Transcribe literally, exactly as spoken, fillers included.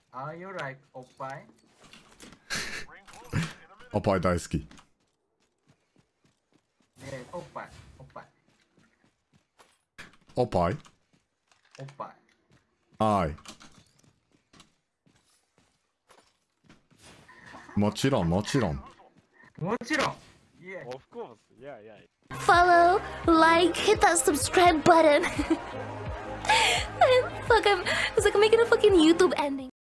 Are you like おっぱい？ おっぱい大好き。 ねえ、おっぱい、おっぱい。 おっぱい？ おっぱい。 はい。もちろん、もちろん。 もちろん。Yeah. Of course. Yeah, yeah. Follow, like, hit that subscribe button. Fuck, I'm, it's like I'm making a fucking YouTube ending.